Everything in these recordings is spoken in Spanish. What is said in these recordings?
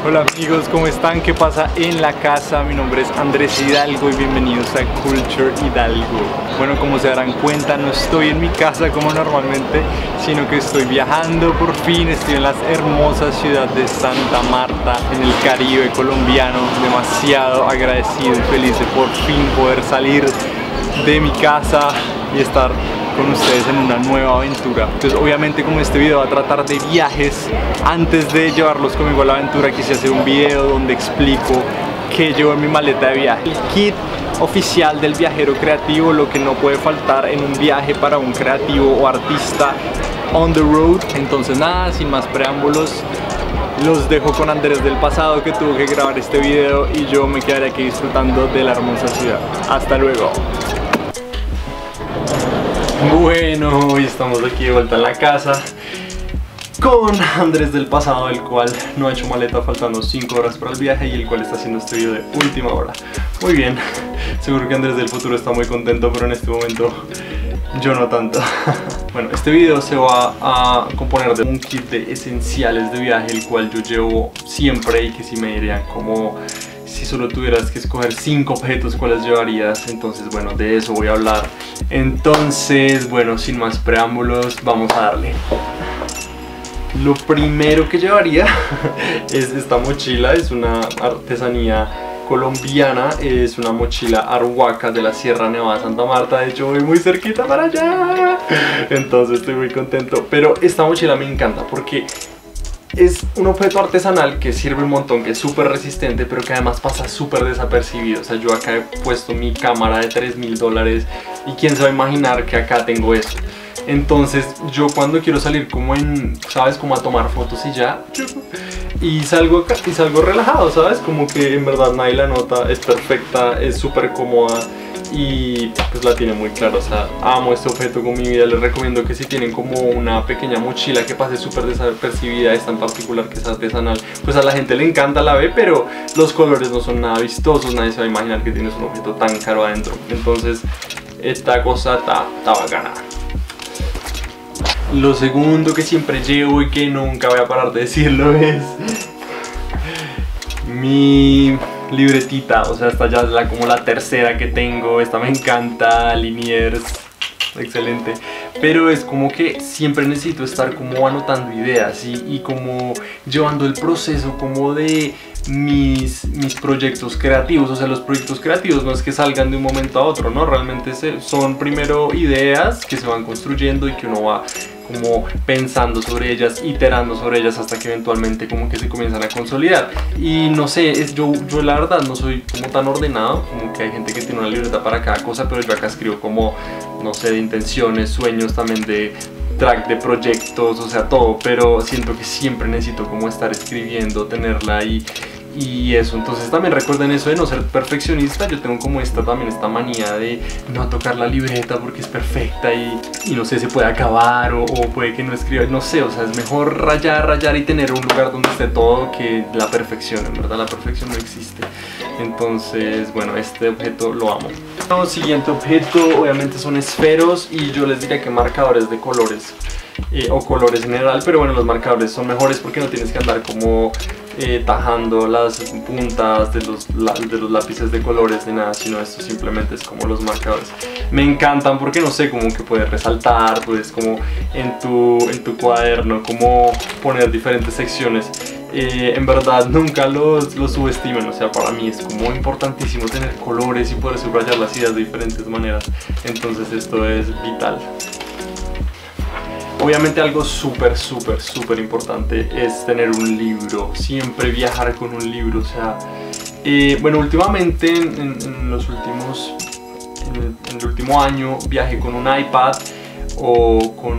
Hola amigos, ¿cómo están? ¿Qué pasa en la casa? Mi nombre es Andrés Hidalgo y bienvenidos a Culture Hidalgo. Bueno, como se darán cuenta, no estoy en mi casa como normalmente, sino que estoy viajando por fin. Estoy en la hermosa ciudad de Santa Marta, en el Caribe colombiano. Demasiado agradecido y feliz de por fin poder salir de mi casa y estar con ustedes en una nueva aventura. Entonces obviamente, como este video va a tratar de viajes, antes de llevarlos conmigo a la aventura quise hacer un video donde explico qué llevo en mi maleta de viaje. El kit oficial del viajero creativo, lo que no puede faltar en un viaje para un creativo o artista on the road. Entonces nada, sin más preámbulos, los dejo con Andrés del pasado, que tuvo que grabar este video, y yo me quedaré aquí disfrutando de la hermosa ciudad. Hasta luego. Bueno, hoy estamos aquí de vuelta en la casa con Andrés del pasado, el cual no ha hecho maleta, faltando 5 horas para el viaje, y el cual está haciendo este video de última hora. Muy bien, seguro que Andrés del futuro está muy contento, pero en este momento yo no tanto. Bueno, este video se va a componer de un kit de esenciales de viaje, el cual yo llevo siempre, y que si me dirían como si solo tuvieras que escoger 5 objetos, ¿cuáles llevarías? Entonces, bueno, de eso voy a hablar. Entonces, bueno, sin más preámbulos, vamos a darle. Lo primero que llevaría es esta mochila. Es una artesanía colombiana, es una mochila Arhuaca de la Sierra Nevada de Santa Marta. De hecho, voy muy cerquita para allá, entonces estoy muy contento. Pero esta mochila me encanta porque es un objeto artesanal que sirve un montón, que es súper resistente, pero que además pasa súper desapercibido. O sea, yo acá he puesto mi cámara de $3000 y quién se va a imaginar que acá tengo eso. Entonces yo cuando quiero salir como en, ¿sabes? Como a tomar fotos y ya, y salgo acá y salgo relajado, ¿sabes? Como que en verdad nadie la nota, es perfecta, es súper cómoda y pues la tiene muy clara. O sea, amo este objeto con mi vida. Les recomiendo que si tienen como una pequeña mochila que pase súper desapercibida, esta en particular que es artesanal, pues a la gente le encanta, la ve, pero los colores no son nada vistosos, nadie se va a imaginar que tienes un objeto tan caro adentro. Entonces esta cosa está bacana. Lo segundo que siempre llevo y que nunca voy a parar de decirlo es mi libretita. O sea, esta ya es como la tercera que tengo. Esta me encanta, Liniers, excelente. Pero es como que siempre necesito estar como anotando ideas y como llevando el proceso como de mis proyectos creativos. O sea, los proyectos creativos no es que salgan de un momento a otro, ¿no? Realmente son primero ideas que se van construyendo y que uno va como pensando sobre ellas, iterando sobre ellas, hasta que eventualmente como que se comienzan a consolidar. Y no sé, yo la verdad no soy como tan ordenado, como que hay gente que tiene una libreta para cada cosa, pero yo acá escribo como, no sé, de intenciones, sueños, también de track de proyectos, o sea, todo. Pero siento que siempre necesito como estar escribiendo, tenerla ahí y eso. Entonces también recuerden eso de no ser perfeccionista. Yo tengo como esta manía de no tocar la libreta porque es perfecta y no sé, se puede acabar o puede que no escriba, no sé. O sea, es mejor rayar y tener un lugar donde esté todo que la perfección. En verdad la perfección no existe. Entonces, bueno, este objeto lo amo. El siguiente objeto obviamente son esferos, y yo les diría que marcadores de colores o colores en general, pero bueno, los marcadores son mejores porque no tienes que andar como tajando las puntas de los lápices de colores ni nada, sino esto simplemente es como los marcadores. Me encantan porque no sé, como que puedes resaltar, puedes como en tu cuaderno como poner diferentes secciones. En verdad nunca los subestimen. O sea, para mí es como importantísimo tener colores y poder subrayar las ideas de diferentes maneras. Entonces esto es vital. Obviamente algo súper importante es tener un libro. Siempre viajar con un libro. O sea, bueno, últimamente en el último año viajé con un iPad o con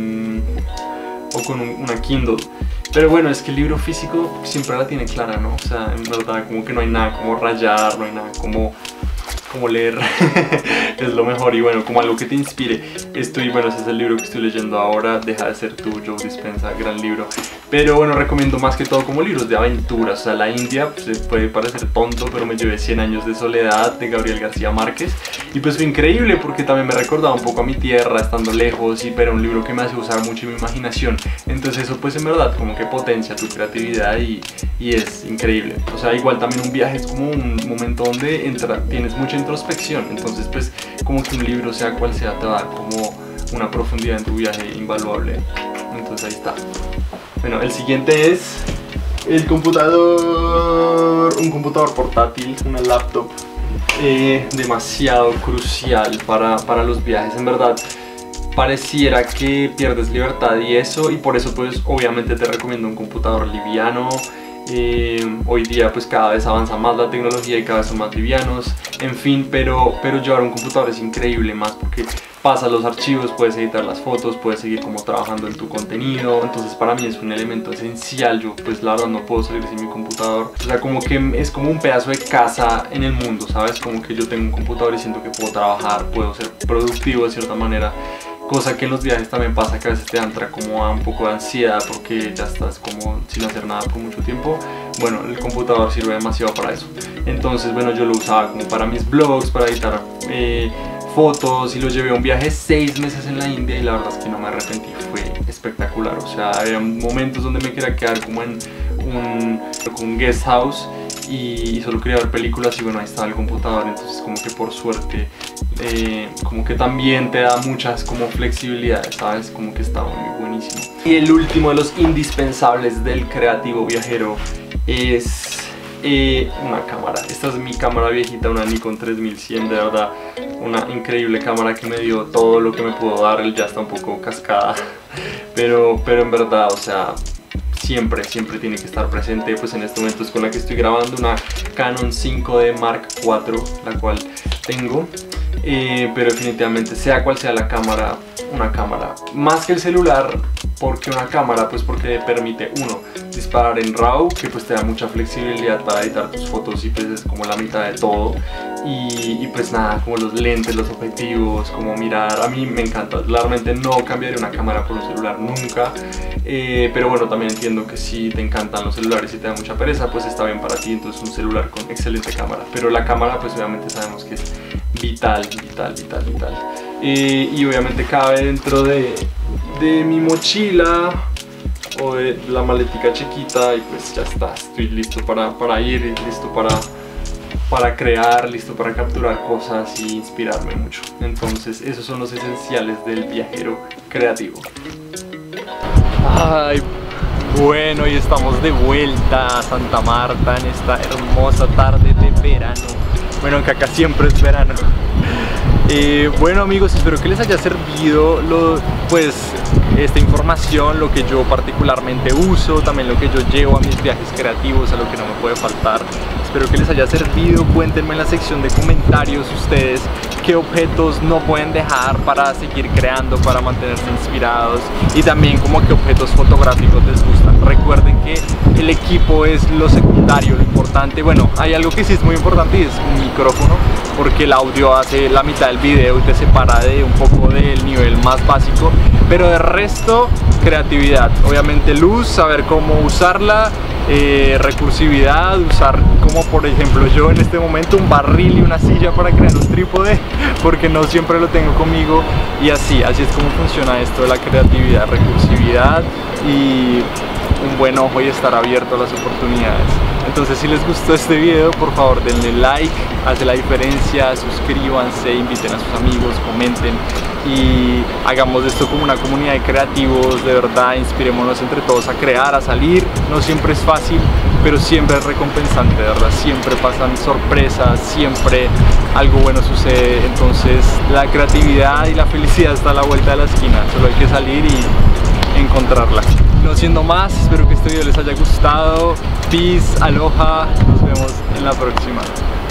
una Kindle. Pero bueno, es que el libro físico siempre la tiene clara, ¿no? O sea, en verdad como que no hay nada como rayar, no hay nada como leer. Es lo mejor. Y bueno, como algo que te inspire. Bueno, ese es el libro que estoy leyendo ahora, Deja de ser tú, Joe Dispenza, gran libro. Pero bueno, recomiendo más que todo como libros de aventuras. O sea, la India pues, puede parecer tonto, pero me llevé 100 años de soledad de Gabriel García Márquez. Y pues fue increíble porque también me recordaba un poco a mi tierra, estando lejos, pero era un libro que me hace usar mucho mi imaginación. Entonces eso pues en verdad como que potencia tu creatividad y es increíble. O sea, igual también un viaje es como un momento donde tienes mucha introspección. Entonces pues como que un libro, sea cual sea, te va a dar como una profundidad en tu viaje invaluable. Entonces ahí está. Bueno, el siguiente es el computador, un computador portátil, una laptop, demasiado crucial para los viajes. En verdad, pareciera que pierdes libertad y eso, y por eso pues obviamente te recomiendo un computador liviano. Hoy día pues cada vez avanza más la tecnología y cada vez son más livianos, en fin, pero llevar un computador es increíble, más porque pasas los archivos, puedes editar las fotos, puedes seguir como trabajando en tu contenido. Entonces para mí es un elemento esencial. Yo pues la verdad no puedo salir sin mi computador. O sea, como que es como un pedazo de casa en el mundo, ¿sabes? Como que yo tengo un computador y siento que puedo trabajar, puedo ser productivo de cierta manera. Cosa que en los viajes también pasa, que a veces te entra como a un poco de ansiedad porque ya estás como sin hacer nada por mucho tiempo. Bueno, el computador sirve demasiado para eso. Entonces bueno, yo lo usaba como para mis blogs, para editar fotos, y lo llevé a un viaje 6 meses en la India y la verdad es que no me arrepentí, fue espectacular. O sea, había momentos donde me quería quedar como en un guest house y solo quería ver películas y bueno, ahí estaba el computador. Entonces como que por suerte como que también te da muchas como flexibilidades, ¿sabes? Como que estaba muy buenísimo. Y el último de los indispensables del creativo viajero es una cámara. Esta es mi cámara viejita, una Nikon 3100, de verdad una increíble cámara que me dio todo lo que me pudo dar. Ya está un poco cascada, pero en verdad, o sea, siempre tiene que estar presente. Pues en este momento es con la que estoy grabando, una Canon 5D Mark IV, la cual tengo. Pero definitivamente, sea cual sea la cámara, una cámara, más que el celular. Porque una cámara, pues porque permite, uno, disparar en RAW, que pues te da mucha flexibilidad para editar tus fotos y pues es como la mitad de todo. Y pues nada, como los lentes, los objetivos, como mirar, a mí me encanta. Realmente no cambiaría una cámara por un celular nunca. Pero bueno, también entiendo que si te encantan los celulares y te da mucha pereza, pues está bien para ti, entonces un celular con excelente cámara. Pero la cámara pues obviamente sabemos que es vital. Y obviamente cabe dentro de mi mochila o de la maletica chiquita y pues ya está, estoy listo para ir, listo para crear, listo para capturar cosas y inspirarme mucho. Entonces esos son los esenciales del viajero creativo. Ay, bueno, y estamos de vuelta a Santa Marta en esta hermosa tarde de verano. Bueno, que acá siempre es verano. Bueno amigos, espero que les haya servido esta información, lo que yo particularmente uso, también lo que yo llevo a mis viajes creativos, a lo que no me puede faltar. Espero que les haya servido. Cuéntenme en la sección de comentarios ustedes qué objetos no pueden dejar para seguir creando, para mantenerse inspirados, y también como qué objetos fotográficos les gustan. Recuerden que el equipo es lo secundario, lo importante. Bueno, hay algo que sí es muy importante y es un micrófono, porque el audio hace la mitad del video y te separa de un poco del nivel más básico, pero de resto, creatividad, obviamente luz, saber cómo usarla, recursividad, usar como por ejemplo yo en este momento un barril y una silla para crear un trípode, porque no siempre lo tengo conmigo, y así es como funciona esto de la creatividad, recursividad y un buen ojo y estar abierto a las oportunidades. Entonces si les gustó este video, por favor denle like, hace la diferencia, suscríbanse, inviten a sus amigos, comenten y hagamos de esto como una comunidad de creativos. De verdad, inspirémonos entre todos a crear, a salir. No siempre es fácil, pero siempre es recompensante, de verdad, siempre pasan sorpresas, siempre algo bueno sucede. Entonces la creatividad y la felicidad está a la vuelta de la esquina, solo hay que salir y encontrarla. No siendo más, espero que este video les haya gustado. Peace, aloha, nos vemos en la próxima.